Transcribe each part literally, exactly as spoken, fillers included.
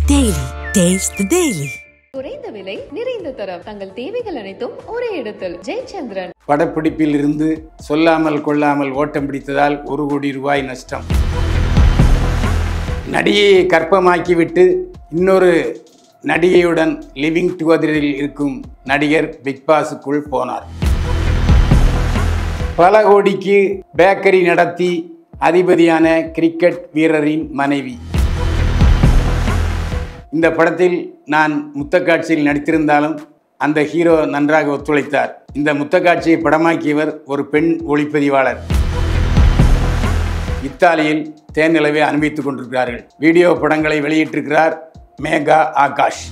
Daily. Taste the Daily. குறைந்த விலை நிறைந்த தரம் தங்கள் தேவைகள் அனைத்தும் ஒரே இடத்தில் ஜெயச்சந்திரன். படப்பிடிப்பில் இருந்து சொல்லாமல் கொள்ளாமல் ஓட்டம் பிடித்ததால் ஒரு கோடி ரூபாய் நஷ்டம். நடிகையை கற்பமாக்கிவிட்டு இன்னொரு நடிகையுடன் லிவிங் டுகெதரில் இருக்கும் நடிகர் பிக் பாஸுக்குள் போனார். பல கோடிக்கு பேக்கரி நடத்தி அதிபதியான கிரிக்கெட் வீரரின் மனைவி. இந்த படத்தில் நான் முத்தக்காட்சியில் நடித்திருந்தாலும் அந்த ஹீரோ நன்றாக ஒத்துழைத்தார். இந்த முத்தக்காட்சியை படமாக்கியவர் ஒரு பெண் ஒளிப்பதிவாளர். இத்தாலியில் தேனிலவை அனுபவித்துக் கொண்டிருக்கிறார்கள். வீடியோ படங்களை வெளியிட்டிருக்கிறார் மேகா ஆகாஷ்.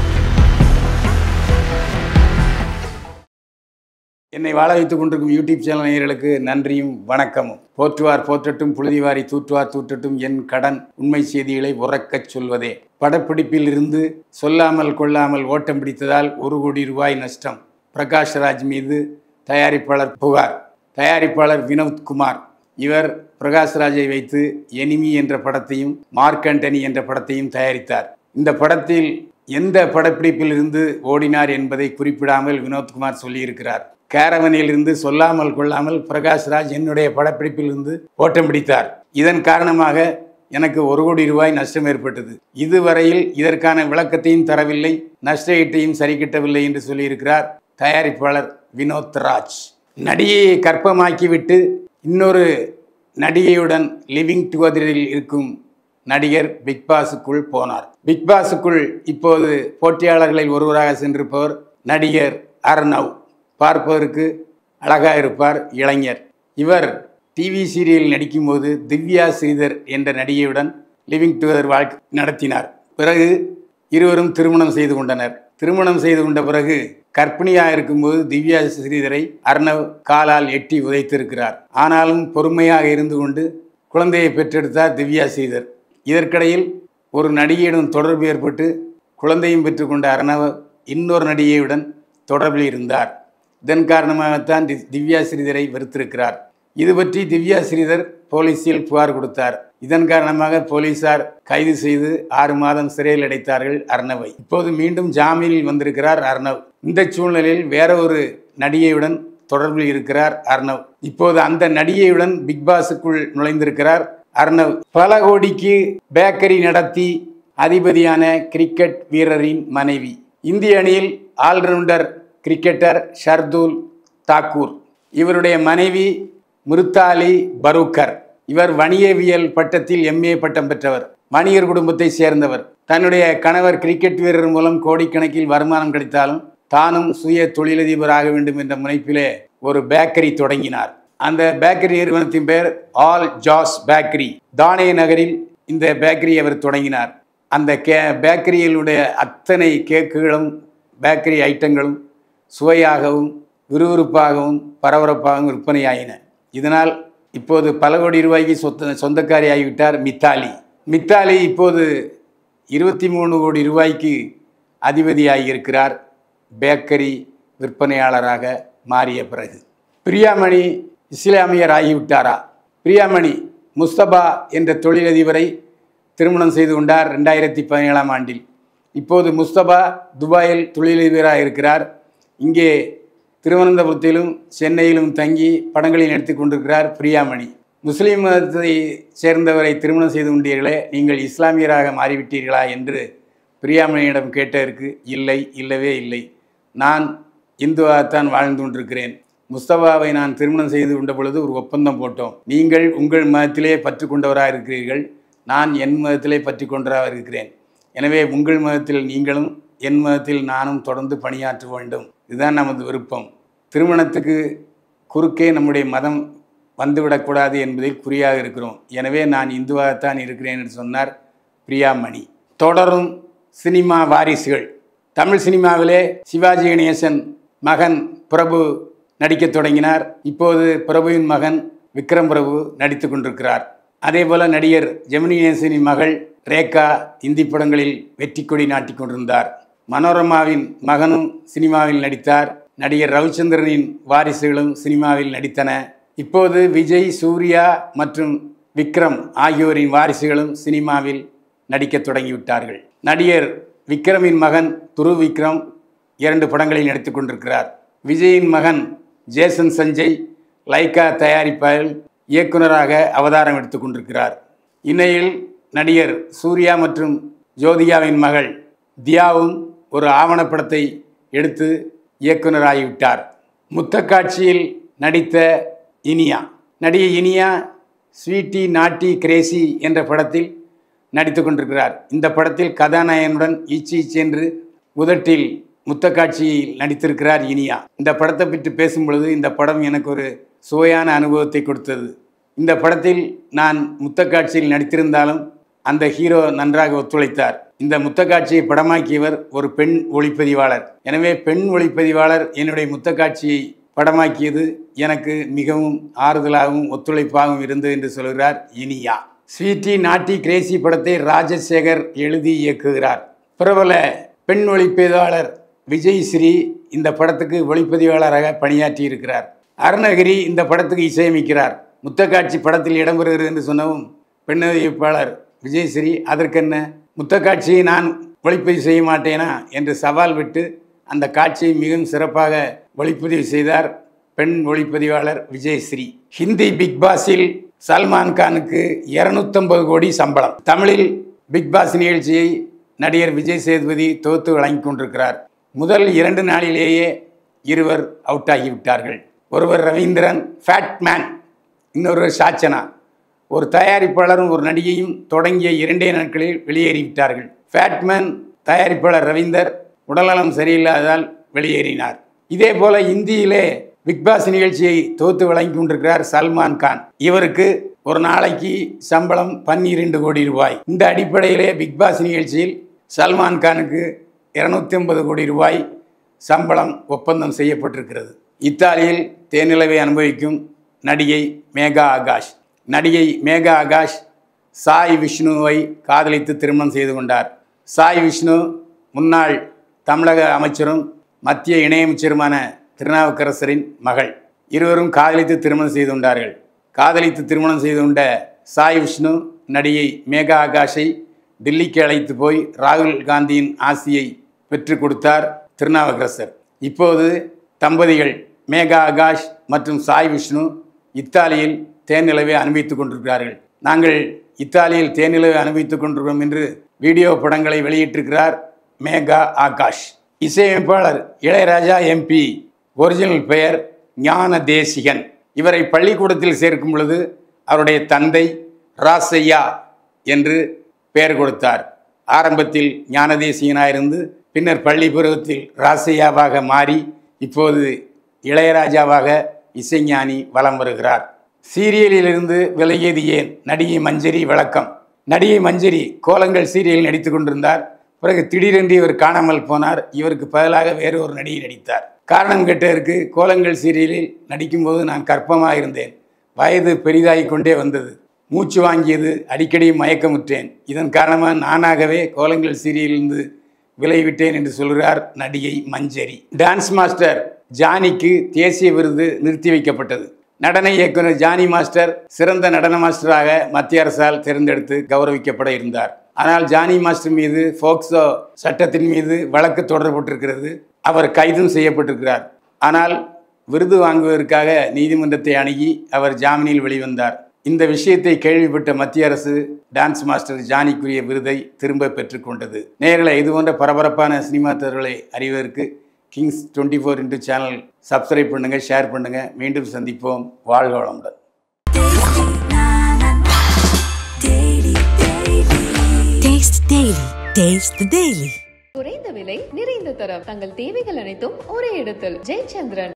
என்னை வாழ வைத்துக் கொண்டிருக்கும் யூடியூப் சேனல் நேயர்களுக்கு நன்றியும் வணக்கமும். போற்றுவார் போற்றட்டும், புழுதிவாரி தூற்றுவார் தூற்றட்டும், என் கடன் உண்மை செய்திகளை உறக்கச் சொல்வதே. படப்பிடிப்பில் இருந்து சொல்லாமல் கொள்ளாமல் ஓட்டம் பிடித்ததால் ஒரு கோடி ரூபாய் நஷ்டம். பிரகாஷ் ராஜ் மீது தயாரிப்பாளர் புகார். தயாரிப்பாளர் வினோத்குமார். இவர் பிரகாஷ் ராஜை வைத்து எனிமி என்ற படத்தையும் மார்க் ஆண்டனி என்ற படத்தையும் தயாரித்தார். இந்த படத்தில் எந்த படப்பிடிப்பில் இருந்து ஓடினார் என்பதை குறிப்பிடாமல் வினோத்குமார் சொல்லியிருக்கிறார். கேரவனில் இருந்து சொல்லாமல் கொள்ளாமல் பிரகாஷ் ராஜ் என்னுடைய படப்பிடிப்பில் இருந்து ஓட்டம் பிடித்தார். இதன் காரணமாக எனக்கு ஒரு கோடி ரூபாய் நஷ்டம் ஏற்பட்டது. இதுவரையில் இதற்கான விளக்கத்தையும் தரவில்லை, நஷ்ட ஈட்டையும் சரி கட்டவில்லை என்று சொல்லியிருக்கிறார் தயாரிப்பாளர் வினோத் ராஜ். நடிகையை கற்பமாக்கிவிட்டு இன்னொரு நடிகையுடன் லிவிங் டுகெதரில் இருக்கும் நடிகர் பிக் பாஸுக்குள் போனார். பிக் பாஸுக்குள் இப்போது போட்டியாளர்களில் ஒருவராக சென்றிருப்பவர் நடிகர் அர்ணவ். பார்ப்பதற்கு அழகாக இருப்பார், இளைஞர். இவர் டிவி சீரியல் நடிக்கும்போது திவ்யா ஸ்ரீதர் என்ற நடிகையுடன் லிவிங் டுகெதர் வாழ்க்கை நடத்தினார். பிறகு இருவரும் திருமணம் செய்து கொண்டனர். திருமணம் செய்து கொண்ட பிறகு கர்ப்பிணியாக இருக்கும்போது திவ்யா ஸ்ரீதரை அர்ணவ் காலால் எட்டி உதைத்திருக்கிறார். ஆனாலும் பொறுமையாக இருந்து கொண்டு குழந்தையை பெற்றெடுத்தார் திவ்யா ஸ்ரீதர். இதற்கிடையில் ஒரு நடிகையுடன் தொடர்பு ஏற்பட்டு குழந்தையும் பெற்றுக்கொண்ட அர்ணவ் இன்னொரு நடிகையுடன் தொடர்பில் இருந்தார். இதன் காரணமாகத்தான் திவ்யா ஸ்ரீதரை வெறுத்திருக்கிறார். இது பற்றி திவ்யா ஸ்ரீதர் போலீஸில் புகார் கொடுத்தார். இதன் காரணமாக போலீசார் கைது செய்து ஆறு மாதம் சிறையில் அடைத்தார்கள் அர்ணவை. இப்போது மீண்டும் ஜாமீனில் வந்திருக்கிறார் அர்ணவ். இந்த சூழ்நிலையில் வேற ஒரு நடிகையுடன் தொடர்பில் இருக்கிறார் அர்ணவ். இப்போது அந்த நடிகையுடன் பிக் பாஸுக்குள் நுழைந்திருக்கிறார் அர்ணவ். பல கோடிக்கு பேக்கரி நடத்தி அதிபதியான கிரிக்கெட் வீரரின் மனைவி. இந்திய அணியில் ஆல்ரவுண்டர் கிரிக்கெட்டர் ஷர்துல் தாக்கூர். இவருடைய மனைவி மிருத்தாலி பரூக்கர். இவர் வணிகவியல் பட்டத்தில் எம்ஏ பட்டம் பெற்றவர். வணிகர் குடும்பத்தை சேர்ந்தவர். தன்னுடைய கணவர் கிரிக்கெட் வீரர் மூலம் கோடிக்கணக்கில் வருமானம் கிடைத்தாலும் தானும் சுய தொழிலதிபராக வேண்டும் என்ற முனைப்பிலே ஒரு பேக்கரி தொடங்கினார். அந்த பேக்கரி நிறுவனத்தின் பெயர் ஆல் ஜாஸ் பேக்கரி. தானே நகரில் இந்த பேக்கரி அவர் தொடங்கினார். அந்த கே பேக்கரியிலுடைய அத்தனை கேக்குகளும் பேக்கரி ஐட்டங்களும் சுவையாகவும் விறுவிறுப்பாகவும் பரபரப்பாகவும் விற்பனையாயின. இதனால் இப்போது பல கோடி ரூபாய்க்கு சொத்த சொந்தக்காரி ஆகிவிட்டார் மித்தாலி. மித்தாலி இப்போது இருபத்தி மூணு கோடி ரூபாய்க்கு அதிபதியாகியிருக்கிறார் பேக்கரி விற்பனையாளராக மாறிய பிறகு. பிரியாமணி இஸ்லாமியர் ஆகிவிட்டாரா? பிரியாமணி முஸ்தபா என்ற தொழிலதிபரை திருமணம் செய்து கொண்டார் ரெண்டாயிரத்தி பதினேழாம் ஆண்டில். இப்போது முஸ்தபா துபாயில் தொழிலதிபராக இருக்கிறார். இங்கே திருவனந்தபுரத்திலும் சென்னையிலும் தங்கி படங்களில் நடித்து கொண்டிருக்கிறார் பிரியாமணி. முஸ்லீம் மதத்தை சேர்ந்தவரை திருமணம் செய்து கொண்டீர்களே, நீங்கள் இஸ்லாமியராக மாறிவிட்டீர்களா என்று பிரியாமணியிடம் கேட்டதற்கு இல்லை, இல்லவே இல்லை, நான் இந்துவாகத்தான் வாழ்ந்து கொண்டிருக்கிறேன். முஸ்தபாவை நான் திருமணம் செய்து கொண்ட பொழுது ஒரு ஒப்பந்தம் போட்டோம். நீங்கள் உங்கள் மதத்திலே பற்று கொண்டவராக இருக்கிறீர்கள், நான் என் மதத்திலே பற்றி கொண்டவராக இருக்கிறேன். எனவே உங்கள் மதத்தில் நீங்களும் என் மதத்தில் நானும் தொடர்ந்து பணியாற்ற வேண்டும். இதுதான் நமது விருப்பம். திருமணத்துக்கு குறுக்கே நம்முடைய மதம் வந்துவிடக்கூடாது என்பதில் குறியாக இருக்கிறோம். எனவே நான் இந்துவாகத்தான் இருக்கிறேன் என்று சொன்னார் பிரியாமணி. தொடரும் சினிமா வாரிசுகள். தமிழ் சினிமாவிலே சிவாஜி கணேசன் மகன் பிரபு நடிக்க தொடங்கினார். இப்போது பிரபுவின் மகன் விக்ரம் பிரபு நடித்து கொண்டிருக்கிறார். அதே போல நடிகர் ஜெமினி கணேசனின் மகள் ரேகா இந்தி படங்களில் வெற்றி கொடி நாட்டி கொண்டிருந்தார். மனோரமாவின் மகனும் சினிமாவில் நடித்தார். நடிகர் ரவிச்சந்திரனின் வாரிசுகளும் சினிமாவில் நடித்தன. இப்போது விஜய், சூர்யா மற்றும் விக்ரம் ஆகியோரின் வாரிசுகளும் சினிமாவில் நடிக்க தொடங்கிவிட்டார்கள். நடிகர் விக்ரமின் மகன் துருவ் விக்ரம் இரண்டு படங்களில் நடித்துக் கொண்டிருக்கிறார். விஜயின் மகன் ஜேசன் சஞ்சய் லைக்கா தயாரிப்பால் இயக்குநராக அவதாரம் எடுத்துக் கொண்டிருக்கிறார். இந்நிலையில் நடிகர் சூர்யா மற்றும் ஜோதிகாவின் மகள் தியாவும் ஒரு ஆவணப்படத்தை எடுத்து இயக்குநராகிவிட்டார். முத்தக்காட்சியில் நடித்த இனியா நடிகை இனியா ஸ்வீட்டி நாட்டி கிரேசி என்ற படத்தில் நடித்து கொண்டிருக்கிறார். இந்த படத்தில் கதாநாயகனுடன் ஈச்சி சென்று உதட்டில் முத்தக்காட்சியில் நடித்திருக்கிறார் இனியா. இந்த படத்தை பற்றி பேசும் பொழுது இந்த படம் எனக்கு ஒரு சுவையான அனுபவத்தை கொடுத்தது. இந்த படத்தில் நான் முத்தக்காட்சியில் நடித்திருந்தாலும் அந்த ஹீரோ நன்றாக ஒத்துழைத்தார். இந்த முத்தக்காட்சியை படமாக்கியவர் ஒரு பெண் ஒளிப்பதிவாளர். எனவே பெண் ஒளிப்பதிவாளர் என்னுடைய முத்தக்காட்சியை படமாக்கியது எனக்கு மிகவும் ஆறுதலாகவும் ஒத்துழைப்பாகவும் இருந்தது என்று சொல்கிறார் இனியா. ஸ்வீட்டி நாட்டி கிரேசி படத்தை ராஜசேகர் எழுதி இயக்குகிறார். பிரபல பெண் ஒளிப்பதிவாளர் விஜய் ஸ்ரீ இந்த படத்துக்கு ஒளிப்பதிவாளராக பணியாற்றி இருக்கிறார். அருணகிரி இந்த படத்துக்கு இசையமைக்கிறார். முத்தக்காட்சி படத்தில் இடம்பெறுகிறது என்று சொன்னவும் பெண் ஒளிப்பதிவாளர் விஜய் ஸ்ரீ அதற்கென்ன முத்தக்காட்சியை நான் ஒளிப்பதிவு செய்ய மாட்டேனா என்று சவால் விட்டு அந்த காட்சியை மிகவும் சிறப்பாக ஒளிப்பதிவு செய்தார் பெண் ஒளிப்பதிவாளர் விஜய் ஸ்ரீ. ஹிந்தி பிக் பாஸில் சல்மான் கானுக்கு இருநூத்தம்பது கோடி சம்பளம். தமிழில் பிக் பாஸ் நிகழ்ச்சியை நடிகர் விஜய் சேதுபதி தொகுத்து வழங்கி கொண்டிருக்கிறார். முதல் இரண்டு நாளிலேயே இருவர் அவுட் ஆகிவிட்டார்கள். ஒருவர் ரவீந்திரன் ஃபேட்மேன், இன்னொருவர் சாச்சனா. ஒரு தயாரிப்பாளரும் ஒரு நடிகையும் தொடங்கிய இரண்டே நாட்களில் வெளியேறிவிட்டார்கள். ஃபேட்மேன் தயாரிப்பாளர் ரவீந்தர் உடல்நலம் சரியில்லாததால் வெளியேறினார். இதே போல இந்தியிலே பிக் பாஸ் நிகழ்ச்சியை தொகுத்து வழங்கி கொண்டிருக்கிறார் சல்மான் கான். இவருக்கு ஒரு நாளைக்கு சம்பளம் பன்னிரண்டு கோடி ரூபாய். இந்த அடிப்படையிலே பிக் பாஸ் நிகழ்ச்சியில் சல்மான் கானுக்கு இருநூத்தி ஐம்பது கோடி ரூபாய் சம்பளம் ஒப்பந்தம் செய்யப்பட்டிருக்கிறது. இத்தாலியில் தேனிலவை அனுபவிக்கும் நடிகை மேகா ஆகாஷ். நடிகை மேகா ஆகாஷ் சாய் விஷ்ணுவை காதலித்து திருமணம் செய்து கொண்டார். சாய் விஷ்ணு முன்னாள் தமிழக அமைச்சரும் மத்திய இணையமைச்சருமான திருநாவுக்கரசரின் மகள். இருவரும் காதலித்து திருமணம் செய்து கொண்டார்கள். காதலித்து திருமணம் செய்து கொண்ட சாய் விஷ்ணு நடிகை மேகா ஆகாஷை டில்லிக்கு அழைத்து போய் ராகுல் காந்தியின் ஆசியை பெற்றுக் கொடுத்தார் திருநாவுக்கரசர். இப்போது தம்பதிகள் மேகா ஆகாஷ் மற்றும் சாய் விஷ்ணு இத்தாலியில் தேனிலவை அனுபவித்துக் கொண்டிருக்கிறார்கள். நாங்கள் இத்தாலியில் தேனிலவை அனுபவித்துக் கொண்டிருக்கிறோம் என்று வீடியோ படங்களை வெளியிட்டிருக்கிறார் மேகா ஆகாஷ். இசையமைப்பாளர் இளையராஜா எம்பி, ஒரிஜினல் பெயர் ஞான தேசிகன். இவரை பள்ளிக்கூடத்தில் சேர்க்கும் பொழுது அவருடைய தந்தை ராசையா என்று பெயர் கொடுத்தார். ஆரம்பத்தில் ஞானதேசிகனாயிருந்து பின்னர் பள்ளி பருவத்தில் ராசையாவாக மாறி இப்போது இளையராஜாவாக இசைஞானி வலம் வருகிறார். சீரியலிலிருந்து விலகியது ஏன்? நடிகை மஞ்சரி விளக்கம். நடிகை மஞ்சரி கோலங்கள் சீரியலில் நடித்து கொண்டிருந்தார். பிறகு திடீரென்று இவர் காணாமல் போனார். இவருக்கு பதிலாக வேறு ஒரு நடிகை நடித்தார். காரணம் கேட்டதற்கு கோலங்கள் சீரியலில் நடிக்கும்போது நான் கர்ப்பமாக இருந்தேன். வயது பெரிதாகி கொண்டே வந்தது. மூச்சு வாங்கியது. அடிக்கடி மயக்கமுற்றேன். இதன் காரணமாக நானாகவே கோலங்கள் சீரியலிருந்து விலகிவிட்டேன் என்று சொல்கிறார் நடிகை மஞ்சரி. டான்ஸ் மாஸ்டர் ஜானிக்கு தேசிய விருது நிறுத்தி வைக்கப்பட்டது. நடன இயக்குனர் ஜானி மாஸ்டர் சிறந்த நடன மாஸ்டராக மத்திய அரசால் தேர்ந்தெடுத்து கௌரவிக்கப்பட இருந்தார். ஆனால் ஜானி மாஸ்டர் மீது போக்சோ சட்டத்தின் மீது வழக்கு தொடரப்பட்டிருக்கிறது. அவர் கைதும் செய்யப்பட்டிருக்கிறார். ஆனால் விருது வாங்குவதற்காக நீதிமன்றத்தை அணுகி அவர் ஜாமீனில் வெளிவந்தார். இந்த விஷயத்தை கேள்விப்பட்ட மத்திய அரசு டான்ஸ் மாஸ்டர் ஜானிக்குரிய விருதை திரும்ப பெற்றுக்கொண்டது. நேயர்களே, இது போன்ற பரபரப்பான சினிமா தகவல்களை அறிவதற்கு kings twenty four into channel subscribe பண்ணுங்கள், ஷேர் பண்ணுங்கள். மீண்டும் சந்திப்போம். வாழ்க வளமுடன். Taste Daily. Taste the Daily. குறைந்த விலை, நிறைந்த தரம். தங்கள் தேவைகள் அனைத்தும் ஒரே இடத்தில். ஜெயச்சந்திரன்.